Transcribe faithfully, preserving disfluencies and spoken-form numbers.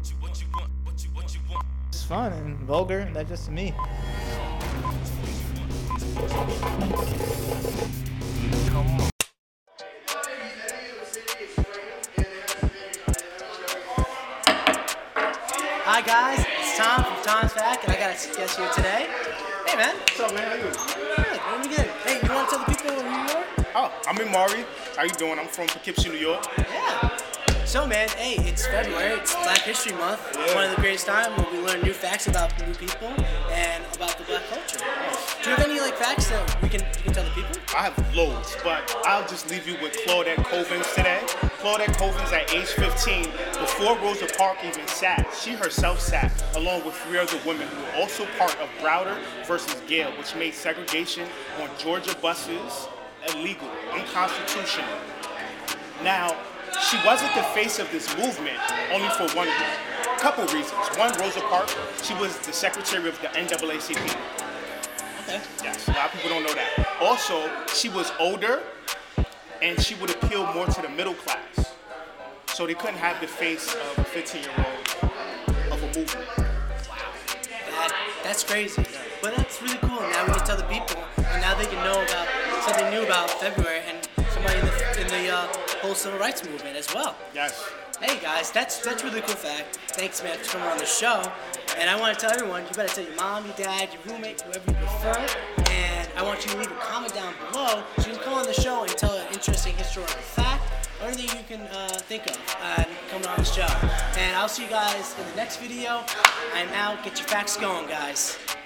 It's fun and vulgar, and that's just me. Hi guys, it's Tom from Tom's Back, and I got a guest here today. Hey man. What's up, man? How you doing? Good, very good. Hey, you want to tell the people who you are? Oh, I'm Imari. How you doing? I'm from Poughkeepsie, New York. Yeah. So man, hey, it's February, it's Black History Month. Yeah. It's one of the greatest times where we learn new facts about new people and about the black culture. Do you have any like facts that we can, we can tell the people? I have loads, but I'll just leave you with Claudette Covens today. Claudette Covens at age fifteen, before Rosa Parks even sat, she herself sat, along with three other women who were also part of Browder versus Gale, which made segregation on Georgia buses illegal, unconstitutional. Now, she wasn't the face of this movement only for one couple reasons. One, Rosa Parks, she was the secretary of the N double A C P. Okay. Yes, a lot of people don't know that. Also, she was older, and she would appeal more to the middle class. So they couldn't have the face of a fifteen-year-old of a movement. Wow. That, that's crazy. But that's really cool. Now we can tell the people, and now they can know about something new about February and somebody in the, in the uh, whole civil rights movement as well. Yes. Hey guys, that's that's a really cool fact. Thanks, man, for coming on the show. And I want to tell everyone, you better tell your mom, your dad, your roommate, whoever you prefer. And I want you to leave a comment down below so you can come on the show and tell an interesting historical fact or anything you can uh, think of and come on the show. And I'll see you guys in the next video. I'm out. Get your facts going, guys.